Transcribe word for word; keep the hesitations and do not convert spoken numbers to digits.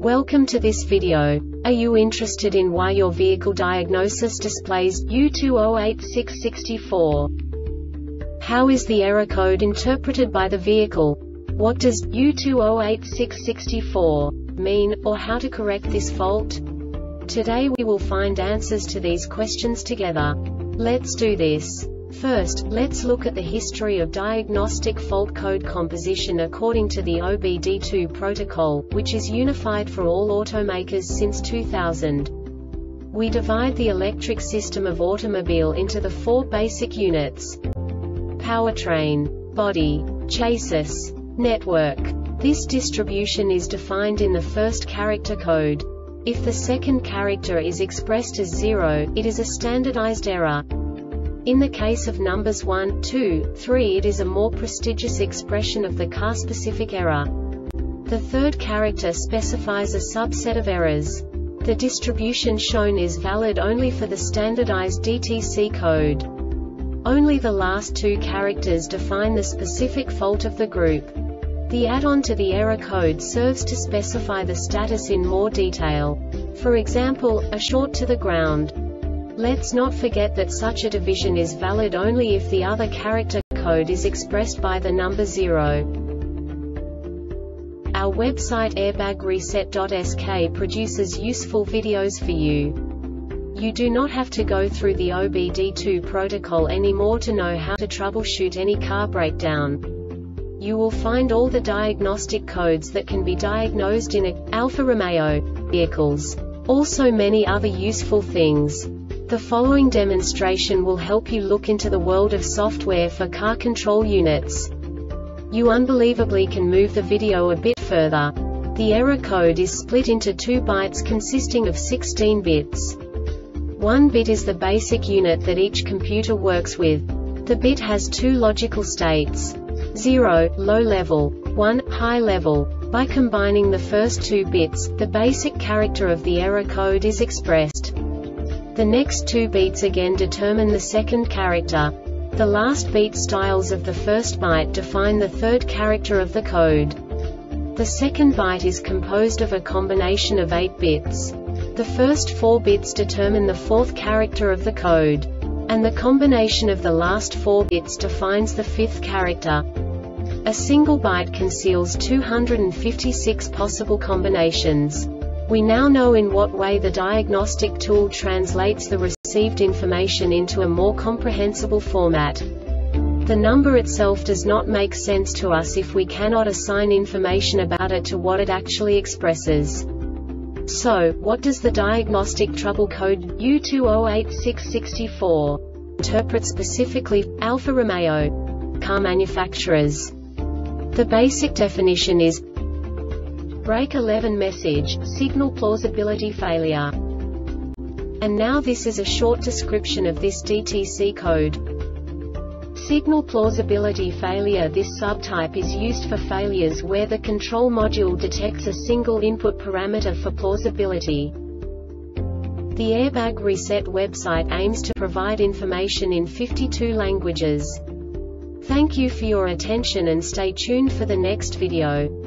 Welcome to this video. Are you interested in why your vehicle diagnosis displays U two zero eight six six four? How is the error code interpreted by the vehicle? What does U two zero eight six six four mean, or how to correct this fault? Today we will find answers to these questions together. Let's do this. First, let's look at the history of diagnostic fault code composition according to the O B D two protocol, which is unified for all automakers since two thousand. We divide the electric system of automobile into the four basic units: powertrain, body, chassis, network. This distribution is defined in the first character code. If the second character is expressed as zero, it is a standardized error. In the case of numbers one, two, three, it is a more prestigious expression of the car-specific error. The third character specifies a subset of errors. The distribution shown is valid only for the standardized D T C code. Only the last two characters define the specific fault of the group. The add-on to the error code serves to specify the status in more detail. For example, a short to the ground. Let's not forget that such a division is valid only if the other character code is expressed by the number zero. Our website airbag reset dot S K produces useful videos for you. You do not have to go through the O B D two protocol anymore to know how to troubleshoot any car breakdown. You will find all the diagnostic codes that can be diagnosed in a Alfa Romeo vehicles. Also many other useful things. The following demonstration will help you look into the world of software for car control units. You unbelievably can move the video a bit further. The error code is split into two bytes consisting of sixteen bits. One bit is the basic unit that each computer works with. The bit has two logical states: zero, low level, one, high level. By combining the first two bits, the basic character of the error code is expressed. The next two beats again determine the second character. The last beat styles of the first byte define the third character of the code. The second byte is composed of a combination of eight bits. The first four bits determine the fourth character of the code. And the combination of the last four bits defines the fifth character. A single byte conceals two hundred fifty-six possible combinations. We now know in what way the diagnostic tool translates the received information into a more comprehensible format. The number itself does not make sense to us if we cannot assign information about it to what it actually expresses. So, what does the diagnostic trouble code U two zero eight six six four interpret specifically for Alfa Romeo car manufacturers? The basic definition is Brake eleven message, signal plausibility failure. And now this is a short description of this D T C code. Signal plausibility failure. This subtype is used for failures where the control module detects a single input parameter for plausibility. The Airbag Reset website aims to provide information in fifty-two languages. Thank you for your attention and stay tuned for the next video.